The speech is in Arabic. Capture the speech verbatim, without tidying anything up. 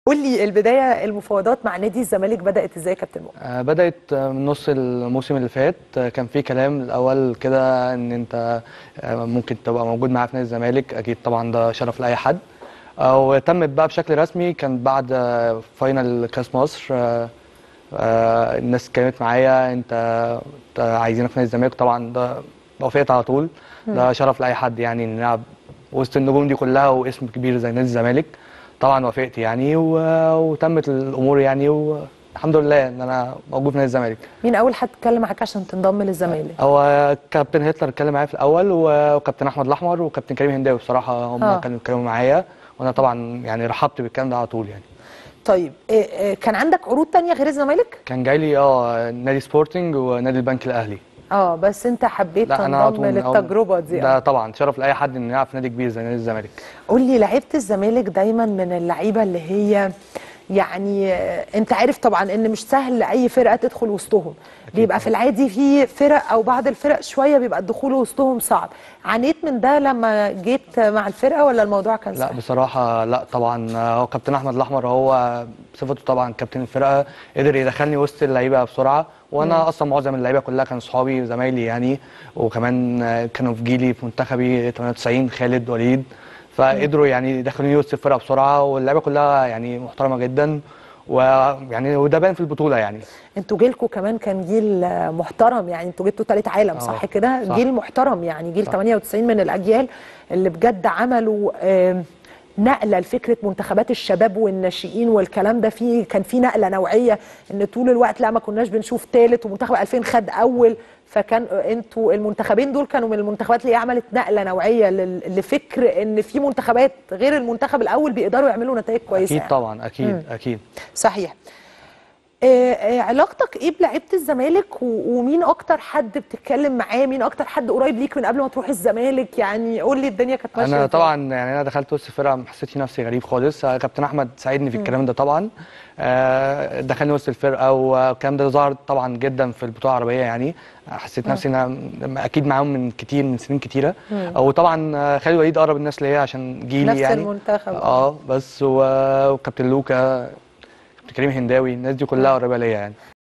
قول لي البداية المفاوضات مع نادي الزمالك بدأت ازاي يا كابتن مؤمن؟ آه، بدأت من نص الموسم اللي فات. آه، كان في كلام الأول كده إن أنت آه، ممكن تبقى موجود معاه في نادي الزمالك. أكيد طبعا ده شرف لأي حد. آه، وتمت بقى بشكل رسمي كان بعد آه، فاينل كأس مصر. آه، آه، الناس اتكلمت معايا أنت أنت عايزينك في نادي الزمالك. طبعا ده وافقت على طول. مم. ده شرف لأي حد يعني إن نلعب وسط النجوم دي كلها واسم كبير زي نادي الزمالك. طبعا وافقت يعني و- وتمت الأمور يعني و الحمد لله ان انا موجود في نادي الزمالك. مين أول حد اتكلم معاك عشان تنضم للزمالك؟ هو كابتن هتلر اتكلم معايا في الاول و- وكابتن احمد الاحمر وكابتن كريم هنداوي. بصراحه هم اه كانوا بيتكلموا معايا وانا طبعا يعني رحبت بالكلام ده على طول يعني. طيب إيه إيه كان عندك عروض تانية غير الزمالك؟ كان جاي لي اه نادي سبورتنج ونادي البنك الاهلي. اه بس انت حبيت لا انا على تنضم طول آه، للتجربة دي. اه ده طبعا شرف لاي حد انه يلعب في نادي كبير زي نادي الزمالك. قول لي لعيبة الزمالك دايما من اللعيبة اللي هي يعني آه، انت عارف طبعا ان مش سهل لاي فرقه تدخل وسطهم. اكيد بيبقى في طبعا. العادي في فرق او بعض الفرق شويه بيبقى الدخول وسطهم صعب. عانيت من ده لما جيت مع الفرقه ولا الموضوع كان لا سهل؟ بصراحة لا طبعا. هو كابتن أحمد الأحمر هو بصفته طبعا كابتن الفرقة قدر يدخلني وسط اللعيبة بسرعة. مم. وأنا أصلا معظم اللعيبة كلها كانوا صحابي وزمايلي يعني. وكمان كانوا في جيلي في منتخبي ثمانية وتسعين خالد وليد. مم. فقدروا يعني يدخلوني وسط الفرقة بسرعة واللعيبة كلها يعني محترمة جدا. ويعني وده باين في البطولة يعني. انتوا جيلكوا كمان كان جيل آه، محترم، يعني انتوا جبتوا ثالث عالم اه صح كده؟ صح جيل محترم، يعني جيل صح. ثمانية وتسعين من الاجيال اللي بجد عملوا آم، نقله لفكره منتخبات الشباب والناشئين والكلام ده. فيه كان في نقله نوعيه ان طول الوقت لا ما كناش بنشوف ثالث ومنتخب ألفين خد اول. فكان انتوا المنتخبين دول كانوا من المنتخبات اللي عملت نقله نوعيه لل- لفكر ان في منتخبات غير المنتخب الاول بيقدروا يعملوا نتائج كويسه أكيد يعني. طبعا أكيد مم. أكيد. صحيح. آه، آه، علاقتك ايه بلعيبه الزمالك و- ومين اكتر حد بتتكلم معاه؟ مين اكتر حد قريب ليك من قبل ما تروح الزمالك؟ يعني قول لي الدنيا كانت ماشيه انا ازاي. طبعا يعني انا دخلت وسط الفرقه ما حسيتش نفسي غريب خالص. آه، كابتن احمد ساعدني في مم. الكلام ده طبعا. آه، دخلني وسط الفرقه والكلام ده ظهر طبعا جدا في البطوله العربيه يعني. آه، حسيت مم. نفسي ان انا اكيد معاهم من كتير من سنين كتيره. مم. وطبعا آه، خالد وليد اقرب الناس ليا عشان جيلي نفس يعني. المنتخب اه. اه بس و- وكابتن لوكا كابتن كريم هنداوي الناس دي كلها مم. قريبه ليا يعني.